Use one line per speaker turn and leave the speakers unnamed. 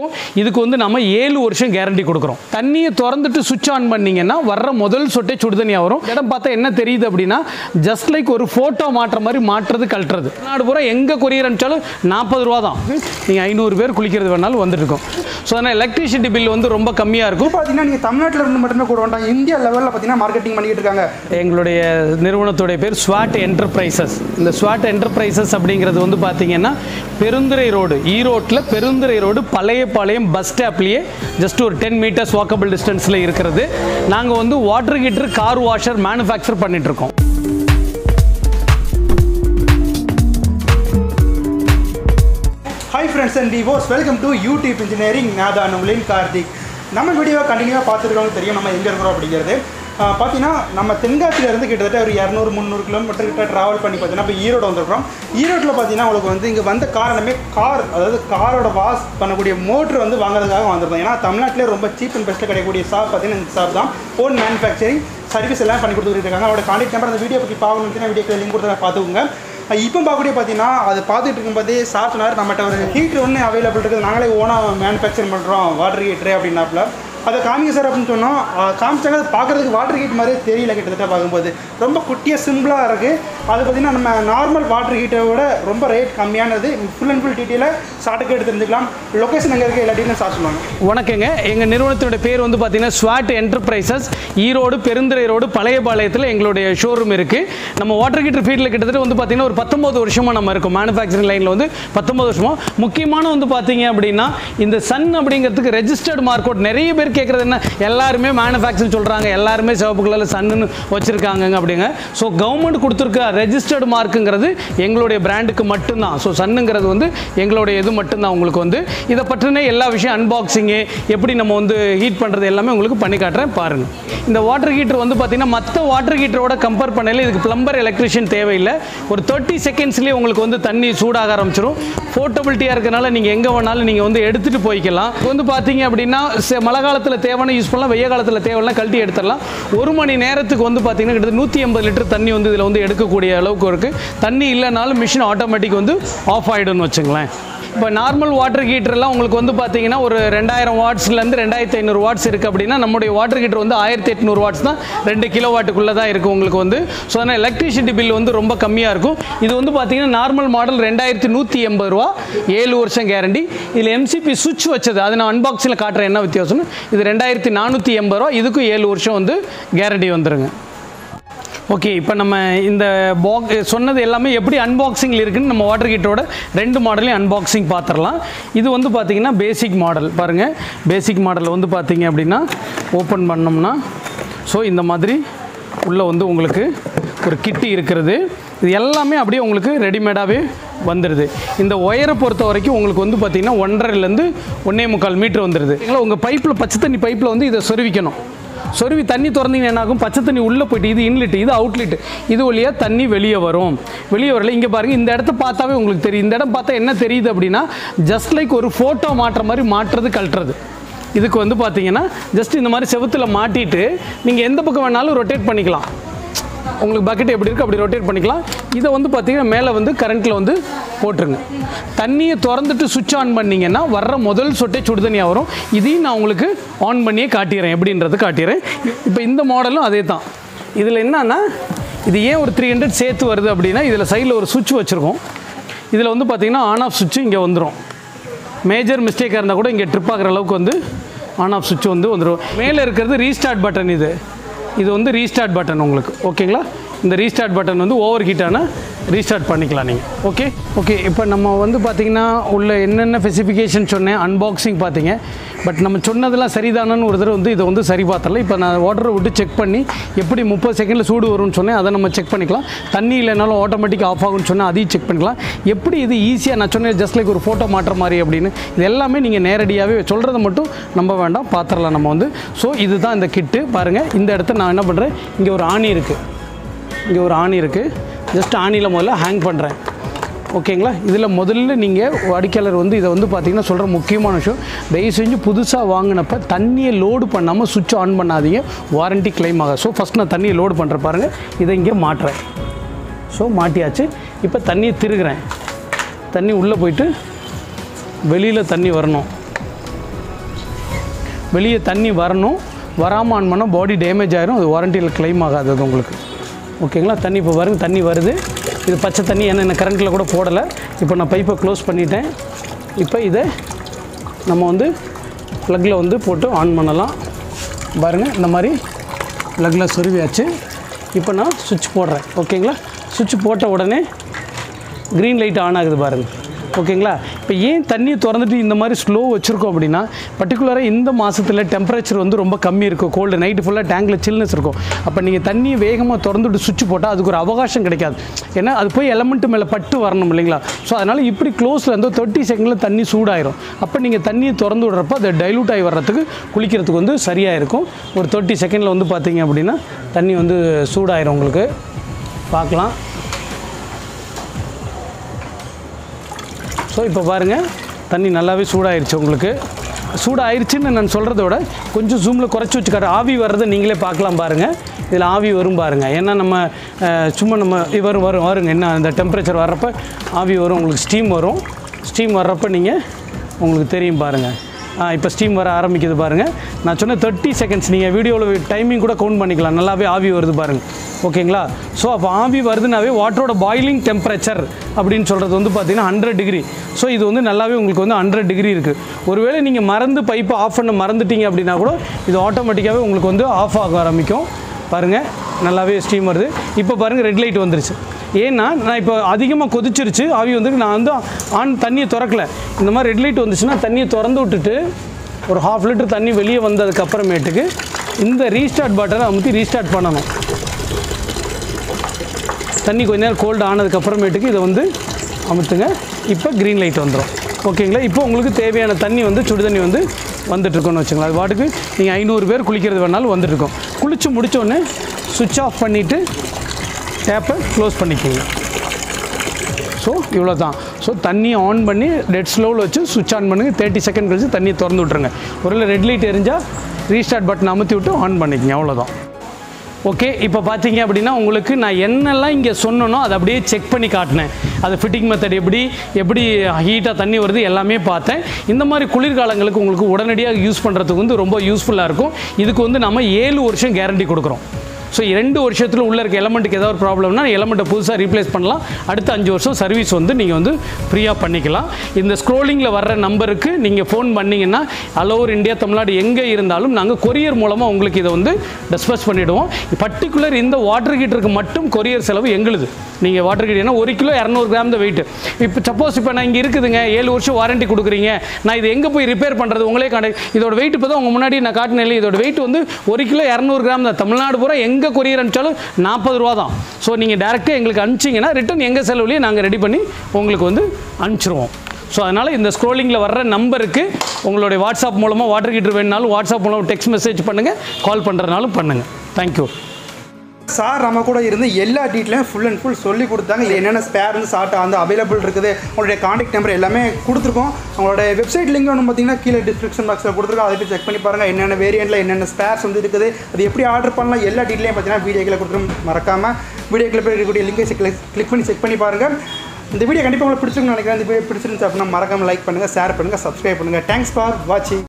இருக்கும். இதுக்கு வந்து நம்ம 7 வருஷம் கேரண்டி கொடுக்குறோம். தண்ணியை திறந்துட்டு சுவிட்ச் ஆன் பண்ணிங்கன்னா வர்ற முதல் சொட்டே சுடுதண்ணியாக வரும். இடம் பார்த்தா என்ன தெரியுது அப்படின்னா ஜஸ்ட் லைக் ஒரு ஃபோட்டோ மாட்டுற மாதிரி மாட்டுறது கழட்டுறது. நாடு பூரா எங்கே கொரியர் அனுப்பிச்சாலும் 40 ரூபா தான். நீங்கள் 500 பேர் குளிக்கிறது வேணாலும் வந்துட்டு இருக்கும். ஸோ அதனால் எலக்ட்ரிசிட்டி பில் வந்து ரொம்ப கம்மியாக இருக்கும்.
பார்த்தீங்கன்னா நீங்கள் தமிழ்நாட்டில் இருந்து மட்டுமே கூட வேண்டாம், இந்தியா லெவலில் பார்த்தீங்கன்னா மார்க்கெட்டிங் பண்ணிக்கிட்டு இருக்காங்க.
எங்களுடைய நிறுவனத்துடைய பேர் ஸ்வாட் என்டர்பிரைசஸ். இந்த ஸ்வாட் என்டர்பிரைசஸ் அப்படிங்கிறது வந்து பார்த்தீங்கன்னா பெருந்துறை ரோடு, ஈரோட்டில் பெருந்துறை ரோடு பழையபாளையம் பஸ் ஸ்டாப்லேயே ஜஸ்ட் ஒரு 10 மீட்டர்ஸ் வாக்கபிள் டிஸ்டன்ஸில் இருக்கிறது. நாங்கள் வந்து water heater, car washer manufacture பண்ணிகிட்ருக்கோம்.
Hi friends and viewers, welcome to YouTube engineering. நான் தான் உங்களின் கார்த்திக். நம்ம வீடியோவை கண்டினியூவாக பார்த்துருக்கவங்க தெரியும் நம்ம எங்கே இருக்கிறோம் அப்படிங்கிறது. பார்த்தீங்கன்னா நம்ம தென்காசியிலேருந்து கிட்டத்தட்ட ஒரு 200-300 கிலோமீட்டர் கிட்ட ட்ராவல் பண்ணி பார்த்தீங்கன்னா இப்போ ஈரோடு வந்துருக்கோம். ஈரோட்டில் பார்த்தீங்கன்னா உங்களுக்கு வந்து இங்கே வந்த காரணமே அதாவது காரோட வாஷ் பண்ணக்கூடிய மோட்ரு வந்து வாங்குறதுக்காக வந்திருந்தோம். ஏன்னா தமிழ்நாட்டிலே ரொம்ப சீப் அண்ட் பெஸ்ட்டில் கிடைக்கக்கூடிய ஷாப் பார்த்தீங்கன்னா இந்த ஷாப் தான். ஓன் மேனுஃபேக்சரிங் சர்வீஸ் எல்லாம் பண்ணி கொடுத்துட்டு இருக்காங்க. அவரோட கான்டாக்ட் நம்பர் அந்த வீடியோ பற்றி பார்க்கணும்னா வீடியோக்கு லிங்க் கொடுத்து பார்த்துக்கோங்க. இப்போ பார்க்கக்கூடிய பார்த்தீங்கன்னா அது பார்த்துட்டு இருக்கும்போதே சார் சொன்னார் நம்மகிட்ட ஒரு ஹீட்ரு ஒன்று அவைலபிள் இருக்குது, நாங்களே ஓனாக மேனுஃபேக்சர் பண்ணுறோம் வாட்டர் ஹீட்ரு அப்படின்னாப்புல. அதை காமிங்க சார் அப்படின்னு சொன்னோம். காமிச்சாங்க. அது பார்க்குறதுக்கு வாட்டர் ஹீட் மாதிரியே தெரியல. கிட்டத்தட்ட பார்க்கும்போது ரொம்ப குட்டியாக சிம்பிளாக இருக்குது. அது பார்த்திங்கன்னா நம்ம நார்மல் வாட்டர் ஹீட்டரை விட ரொம்ப ரேட் கம்மியானது. ஃபுல் அண்ட் ஃபுல் டீட்டெயிலாக ஷார்ட்டுக்கு எடுத்து தெரிஞ்சுக்கலாம். லொக்கேஷன் எங்கே இருக்குது எல்லா டீட்டெயிலும் சார் சொல்லுவாங்க.
வணக்கங்க. எங்கள் நிறுவனத்தோட பேர் வந்து பார்த்தீங்கன்னா ஸ்வாட் என்டர்பிரைசஸ். ஈரோடு பெருந்துறை ரோடு பழையபாளையத்தில் எங்களுடைய ஷோரூம் இருக்குது. நம்ம வாட்டர் ஹீட்டர் ஃபீல்டில் கிட்டத்தட்ட வந்து பார்த்தீங்கன்னா ஒரு 19 வருஷமாக நம்ம இருக்கோம். மேனுஃபேக்சரிங் லைனில் வந்து 19 வருஷமாக. முக்கியமான வந்து பார்த்தீங்க அப்படின்னா இந்த சன் அப்படிங்கிறதுக்கு ரெஜிஸ்டர்டு மார்க்கெட் நிறைய பேர் கேட்குறது என்ன, எல்லாருமே மேனுஃபேக்சரிங் சொல்கிறாங்க, எல்லாருமே சிவப்பு கலரில் சன்னு வச்சுருக்காங்க அப்படிங்க. ஸோ கவர்மெண்ட் கொடுத்துருக்க ரெஜிஸ்டர்டு மார்க்குங்கிறது எங்களுடைய பிராண்டுக்கு மட்டும்தான். ஸோ சன்னுங்கிறது வந்து எங்களுடைய இது மட்டும்தான். உங்களுக்கு வந்து இதை பற்றின எல்லா விஷயம் அன்பாக்சிங்கு எப்படி நம்ம வந்து ஹீட் பண்ணுறது எல்லாமே உங்களுக்கு பண்ணி காட்டுறேன் பாருங்கள். இந்த வாட்டர் ஹீட்டர் வந்து பார்த்தீங்கன்னா மற்ற வாட்டர் ஹீட்டரோட கம்பேர் பண்ணல இதுக்கு பிளம்பர் எலக்ட்ரிஷியன் தேவையில்லை. ஒரு 30 செகண்ட்ஸ்லேயே உங்களுக்கு வந்து தண்ணி சூடாக ஆரம்பிச்சிடும். போர்ட்டபிலிட்டியாக இருக்கிறனால நீங்கள் எங்கே வேணாலும் நீங்கள் வந்து எடுத்துகிட்டு போய்க்கலாம். வந்து பார்த்தீங்க அப்படின்னா மழை காலத்தில் தேவையான யூஸ் பண்ணலாம், வெய்ய காலத்தில் தேவையான கழட்டி எடுத்துடலாம். 1 மணி நேரத்துக்கு வந்து பார்த்தீங்கன்னா கிட்டத்தட்ட 180 லிட்டர் தண்ணி வந்து இதில் வந்து எடுக்கக்கூடிய அளவுக்கு இருக்குது. தண்ணி இல்லைனாலும் மிஷின் ஆட்டோமேட்டிக் வந்து ஆஃப் ஆகிடும்னு வச்சுங்களேன். இப்போ நார்மல் வாட்டர் ஹீட்டர்லாம் உங்களுக்கு வந்து பார்த்தீங்கன்னா ஒரு 2000 வாட்ஸ்லேருந்து 2500 வாட்ஸ் இருக்குது அப்படின்னா நம்முடைய வாட்டர் ஹீட்டர் வந்து 1800 வாட்ஸ் தான், 2 கிலோ வாட்டுக்குள்ளே தான் இருக்குது உங்களுக்கு வந்து. ஸோ அதனால் எலக்ட்ரிசிட்டி பில் வந்து ரொம்ப கம்மியாக இருக்கும். இது வந்து பார்த்தீங்கன்னா நார்மல் மாடல் 2180 ரூபா, 7 வருஷம் கேரண்டி. இதில் எம்சிபி சுவிட்ச் வச்சது அது நான் அன்பாக்ஸில் காட்டுறேன் என்ன வித்தியாசம்னு. இது 2480 ரூபா, இதுக்கும் 7 வருஷம் வந்து கேரண்டி வந்துருங்க. ஓகே, இப்போ நம்ம இந்த சொன்னது எல்லாமே எப்படி அன்பாக்சிங்கில் இருக்குதுன்னு நம்ம வாட்டர் ஹீட்டரோட 2 மாடலையும் அன்பாக்சிங் பார்த்துடலாம். இது வந்து பார்த்திங்கன்னா பேசிக் மாடல் பாருங்கள். பேசிக் மாடலில் வந்து பார்த்திங்க அப்படின்னா ஓப்பன் பண்ணோம்னா ஸோ இந்த மாதிரி உள்ளே வந்து உங்களுக்கு ஒரு கிட்டி இருக்கிறது. இது எல்லாமே அப்படியே உங்களுக்கு ரெடிமேடாகவே வந்துடுது. இந்த ஒயரை பொறுத்த வரைக்கும் உங்களுக்கு வந்து பார்த்திங்கன்னா 1.5லேருந்து 1.25 மீட்டர் வந்துடுது. உங்கள் பைப்பில் பச்சை தண்ணி பைப்பில் வந்து இதை சொருவிக்கணும். சொருவி தண்ணி திறந்தீங்கன்னா என்ன ஆகும், பச்சை தண்ணி உள்ளே போய்ட்டு இது இன்லெட், இது அவுட்லெட், இது வழியாக தண்ணி வெளியே வரும். வெளியே வரல இங்கே பாருங்கள், இந்த இடத்த பார்த்தாவே உங்களுக்கு தெரியும். இந்த இடம் பார்த்தா என்ன தெரியுது அப்படின்னா ஜஸ்ட் லைக் ஒரு ஃபோட்டோ மாட்டுற மாதிரி மாட்டுறது கழட்டுறது. இதுக்கு வந்து பார்த்தீங்கன்னா ஜஸ்ட் இந்த மாதிரி செவுத்தில் மாட்டிட்டு நீங்கள் எந்த பக்கம் வேணாலும் ரொட்டேட் பண்ணிக்கலாம். உங்களுக்கு பக்கெட் எப்படி இருக்குது அப்படி ரொட்டேட் பண்ணிக்கலாம். இதை வந்து பார்த்தீங்கன்னா மேலே வந்து கரண்ட்டில் வந்து போட்டுருங்க. தண்ணியை திறந்துட்டு சுவிட்ச் ஆன் பண்ணிங்கன்னா வர்ற முதல் சொட்டே சுடுதண்ணியாக வரும். இதையும் நான் உங்களுக்கு ஆன் பண்ணியே காட்டிடுறேன், எப்படின்றது காட்டிடுறேன். இப்போ இந்த மாடலும் அதே தான். இதில் என்னன்னா இது ஏன் ஒரு 300 சேர்த்து வருது அப்படின்னா இதில் சைடில் ஒரு சுவிட்ச் வச்சுருக்கோம். இதில் வந்து பார்த்திங்கன்னா ஆன் ஆஃப் சுவிட்சு இங்கே வந்துடும். மேஜர் மிஸ்டேக்காக இருந்தால் கூட இங்கே ட்ரிப் ஆகிற அளவுக்கு வந்து ஆன் ஆஃப் சுவிட்ச் வந்து வந்துடும். மேலே இருக்கிறது ரீஸ்டார்ட் பட்டன். இது வந்து ரீஸ்டார்ட் பட்டன் உங்களுக்கு ஓகேங்களா. இந்த ரீஸ்டார்ட் பட்டன் வந்து ஓவர் ஹீட்டான ரீஸ்டார்ட் பண்ணிக்கலாம் நீங்கள். ஓகே இப்போ நம்ம வந்து பார்த்திங்கன்னா உள்ள என்னென்ன ஸ்பெசிஃபிகேஷன் சொன்னேன் அன்பாக்சிங் பார்த்தீங்க. பட் நம்ம சொன்னதெல்லாம் சரிதானு ஒரு தடவை வந்து இதை வந்து சரி பார்த்தரல. இப்போ நான் வாட்டரை விட்டு செக் பண்ணி எப்படி 30 செகண்டில் சூடு வரும்னு சொன்னேன், அதை நம்ம செக் பண்ணிக்கலாம். தண்ணி இல்லைனாலும் ஆட்டோமேட்டிக் ஆஃப் ஆகும்னு சொன்னால் அதையும் செக் பண்ணிக்கலாம். எப்படி இது ஈஸியாக நான் சொன்னேன் ஜஸ்ட் லைக் ஒரு ஃபோட்டோ மாட்டுற மாதிரி அப்படின்னு. இது எல்லாமே நீங்கள் நேரடியாகவே சொல்கிறத மட்டும் நம்ப வேண்டாம், பார்த்துடலாம் நம்ம வந்து. ஸோ இதுதான் இந்த கிட்டு பாருங்கள். இந்த இடத்த நான் என்ன பண்ணுறேன், இங்கே ஒரு ஆணி இருக்குது, ஜஸ்ட் ஆணியில் முதல்ல ஹேங் பண்ணுறேன். ஓகேங்களா. இதில் முதல்ல நீங்கள் வாடிக்கையாளர் வந்து இதை வந்து பார்த்திங்கன்னா சொல்கிற முக்கியமான விஷயம், தயவு செஞ்சு புதுசாக வாங்கினப்போ தண்ணியை லோடு பண்ணாமல் சுவிட்ச் ஆன் பண்ணாதீங்க, வாரண்ட்டி கிளைம் ஆகாது. ஸோ ஃபஸ்ட் நான் தண்ணியை லோடு பண்ணுறேன் பாருங்கள். இதை இங்கே மாட்டுறேன். ஸோ மாட்டியாச்சு. இப்போ தண்ணியை திருகிறேன். தண்ணி உள்ளே போயிட்டு வெளியில் தண்ணி வரணும். வெளியே தண்ணி வரணும், வராமல் ஆன் பண்ணால் பாடி டேமேஜ் ஆயிரும், அது வாரண்டியில் கிளைம் ஆகாது அது உங்களுக்கு. ஓகேங்களா? தண்ணி இப்போ பாருங்க, தண்ணி வருது. இது பச்சை தண்ணி, என்ன கரண்ட்டில் கூட போடலை. இப்போ நான் பைப்பை க்ளோஸ் பண்ணிட்டேன். இப்போ இதை நம்ம வந்து ப்ளக்கில் வந்து போட்டு ஆன் பண்ணலாம். பாருங்கள், இந்த மாதிரி ப்ளக்கில் சொருவியாச்சு. இப்போ நான் சுவிட்ச் போடுறேன். ஓகேங்களா? சுவிட்ச் போட்ட உடனே க்ரீன் லைட் ஆன் ஆகுது பாருங்கள். ஓகேங்களா? இப்போ ஏன் தண்ணியை திறந்துட்டு இந்த மாதிரி ஸ்லோ வச்சுருக்கோம் அப்படின்னா, பர்டிகுலராக இந்த மாதத்தில் டெம்பரேச்சர் வந்து ரொம்ப கம்மி இருக்கும், கோல்டு, நைட்டு ஃபுல்லாக டேங்கில் சில்னஸ் இருக்கும். அப்போ நீங்கள் தண்ணியை வேகமாக திறந்துட்டு சுவிட்ச் போட்டால் அதுக்கு ஒரு அவகாசம் கிடைக்காது. ஏன்னா அது போய் எலமெண்ட்டு மேலே பட்டு வரணும் இல்லைங்களா? ஸோ அதனால் இப்படி க்ளோஸில் வந்து 30 செகண்டில் தண்ணி சூடாயிரும். அப்போ நீங்கள் தண்ணியை திறந்து விடுறப்ப அதை டைலூட் ஆகி வர்றதுக்கு குளிக்கிறதுக்கு வந்து சரியாக இருக்கும். ஒரு 30 செகண்டில் வந்து பார்த்தீங்க அப்படின்னா தண்ணி வந்து சூடாயிரும். உங்களுக்கு பார்க்கலாம். ஸோ இப்போ பாருங்கள், தண்ணி நல்லாவே சூடாயிருச்சு. உங்களுக்கு சூடாயிருச்சுன்னு நான் சொல்கிறத விட கொஞ்சம் ஜூமில் குறைச்சி வச்சுக்காரு. ஆவி வர்றதை நீங்களே பார்க்கலாம் பாருங்கள். இதில் ஆவி வரும் பாருங்கள். ஏன்னா நம்ம சும்மா நம்ம வருங்க, என்ன அந்த டெம்பரேச்சர் வர்றப்போ ஆவி வரும், உங்களுக்கு ஸ்டீம் வரும். ஸ்டீம் வர்றப்போ நீங்கள் உங்களுக்கு தெரியும் பாருங்கள். இப்போ ஸ்டீம் வர ஆரம்பிக்குது பாருங்கள். நான் சொன்ன 30 செகண்ட்ஸ், நீங்கள் வீடியோவில் டைமிங் கூட கவுண்ட் பண்ணிக்கலாம். நல்லாவே ஆவி வருது பாருங்கள். ஓகேங்களா? ஸோ அப்போ ஆவி வருதுனாவே வாட்டரோட பாயிலிங் டெம்பரேச்சர் அப்படின்னு சொல்கிறது வந்து பார்த்திங்கன்னா 100 டிகிரி. ஸோ இது வந்து நல்லாவே உங்களுக்கு வந்து 100 டிகிரி இருக்குது. ஒருவேளை நீங்கள் மறந்து பைப்பை ஆஃப் பண்ண மறந்துட்டீங்க அப்படின்னா கூட இது ஆட்டோமேட்டிக்காகவே உங்களுக்கு வந்து ஆஃப் ஆக ஆரம்பிக்கும். பாருங்கள், நல்லாவே ஸ்டீம் வருது. இப்போ பாருங்கள், ரெட் லைட் வந்துருச்சு. ஏன்னா நான் இப்போ அதிகமாக கொதிச்சிருச்சு, ஆவி வந்து நான் வந்து தண்ணியை திறக்கலை. இந்த மாதிரி ரெட் லைட் வந்துச்சுன்னா தண்ணியை திறந்து விட்டுட்டு ஒரு 1/2 லிட்டர் தண்ணி வெளியே வந்ததுக்கப்புறமேட்டுக்கு இந்த ரீஸ்டார்ட் பட்டனை அமுத்தி ரீஸ்டார்ட் பண்ணணும். தண்ணி கொஞ்ச நேரம் கோல்டு ஆனதுக்கப்புறமேட்டுக்கு இதை வந்து அமுத்துங்க. இப்போ க்ரீன் லைட் வந்துடும். ஓகேங்களா? இப்போ உங்களுக்கு தேவையான தண்ணி வந்து சுடு தண்ணி வந்து வந்துட்டுருக்கோன்னு வச்சுங்களா. அது பாட்டுக்கு நீங்கள் 500 பேர் குளிக்கிறது வேணாலும் வந்துட்டுருக்கோம். குளித்து முடித்தோடனே சுவிட்ச் ஆஃப் பண்ணிவிட்டு டேப்பை க்ளோஸ் பண்ணிக்கோங்க. ஸோ இவ்வளோ தான். ஸோ தண்ணியை ஆன் பண்ணி டெட் ஸ்லோவில் வச்சு சுவிட்ச் ஆன் பண்ணுங்கள். 30 செகண்ட் கழிச்சு தண்ணியை திறந்து விட்ருங்க. ஒருவேளை ரெட் லைட் எரிஞ்சால் ரீஸ்டார்ட் பட்டன் அமுத்தி விட்டு ஆன் பண்ணிக்கங்க. அவ்வளோதான். ஓகே, இப்போ பார்த்தீங்க அப்படின்னா உங்களுக்கு நான் என்னெல்லாம் இங்கே சொன்னனோ அதை அப்படியே செக் பண்ணி காட்டினேன். அது ஃபிட்டிங் மெத்தட் எப்படி ஹீட்டாக தண்ணி வருது எல்லாமே பார்த்தேன். இந்த மாதிரி குளிர்காலங்களுக்கு உங்களுக்கு உடனடியாக யூஸ் பண்ணுறதுக்கு வந்து ரொம்ப யூஸ்ஃபுல்லாக இருக்கும். இதுக்கு வந்து நம்ம 7 வருஷம் கேரண்டி கொடுக்குறோம். ஸோ 2 வருஷத்தில் உள்ள இருக்க எலமெண்ட்டுக்கு ஏதாவது ஒரு ப்ராப்ளம்னா எலமெண்ட்டை புதுசாக ரீப்ளேஸ் பண்ணலாம். அடுத்த 5 வருஷம் சர்வீஸ் வந்து நீங்கள் வந்து ஃப்ரீயாக பண்ணிக்கலாம். இந்த ஸ்க்ரோலிங்கில் வர்ற நம்பருக்கு நீங்கள் ஃபோன் பண்ணிங்கன்னா ஆல் ஓவர் இந்தியா, தமிழ்நாடு எங்கே இருந்தாலும் நாங்கள் கொரியர் மூலமாக உங்களுக்கு இதை வந்து டிஸ்பஸ் பண்ணிவிடுவோம். பர்டிகுலர் இந்த வாட்டர் ஹீட்டருக்கு மட்டும் கொரியர் செலவு எங்களுது. நீங்கள் வாட்டர் ஹீட்டர் ஏன்னா 1 கிலோ 200 கிராம் தான் வெயிட். இப்போ சப்போஸ் இப்போ நான் இங்கே இருக்குதுங்க, 7 வருஷம் வாரண்டி கொடுக்குறீங்க, நான் இது எங்கே போய் ரிப்பேர் பண்ணுறது? உங்களே இதோட வெயிட் இப்போ தான் உங்கள் முன்னாடி நான் காட்டினேன். இதோட வெயிட் வந்து 1 கிலோ 200 கிராம் தான். தமிழ்நாடு பூரா எங்கே கொரியர் அனுப்பிச்சாலும் 40 ரூபா தான். ஸோ நீங்கள் டேரெக்டாக எங்களுக்கு அனுப்பிச்சிங்கன்னா ரிட்டன் எங்கள் செலவுலேயே நாங்கள் ரெடி பண்ணி உங்களுக்கு வந்து அனுப்பிச்சிருவோம். ஸோ அதனால் இந்த ஸ்க்ரோலிங்கில் வர்ற நம்பருக்கு உங்களுடைய வாட்ஸ்அப் மூலமாக வாட்டர் ஹீட்டர் வேணுனாலும் வாட்ஸ்அப் மூலமாக டெக்ஸ்ட் மெசேஜ் பண்ணுங்கள், கால் பண்ணுறதுனாலும் பண்ணுங்கள். தேங்க்யூ.
சார் நம்ம கூட இருந்து எல்லா டீட்டெயிலும் ஃபுல் அண்ட் ஃபுல் சொல்லி கொடுத்தாங்க. இல்லை என்னென்ன ஸ்பேர் வந்து சார்ட் வந்து அவைலபிள் இருக்குது, உங்களுடைய கான்டாக்ட் நம்பர் எல்லாமே கொடுத்துருக்கோம். அவங்களோட வெப்சைட் லிங்க் வந்து பார்த்தீங்கன்னா கீழே டிஸ்கிரிப்ஷன் பாக்ஸில் கொடுத்துருக்கோம். அதை போய் செக் பண்ணி பாருங்கள். என்னென்ன வேரியண்ட்டில் என்னென்ன ஸ்பேர்ஸ் வந்து இருக்குது, அது எப்படி ஆர்டர் பண்ணலாம், எல்லா டீட்டெயிலையும் பார்த்தீங்கன்னா வீடியோக்கில் கொடுத்துருக்கோம். மறக்காமல் வீடியோக்கில் போய் இருக்கக்கூடிய லிங்கை கிளிக் பண்ணி செக் பண்ணி பாருங்கள். இந்த வீடியோ கண்டிப்பாக உங்களுக்கு பிடிச்சிருக்குன்னு நினைக்கிறேன். இந்த வீடியோ பிடிச்சிருந்துச்சு அப்படின்னா மறக்காமல் லைக் பண்ணுங்கள், ஷேர் பண்ணுங்கள், சப்ஸ்கிரைப் பண்ணுங்கள். தேங்க்ஸ் ஃபார் வாட்சிங்.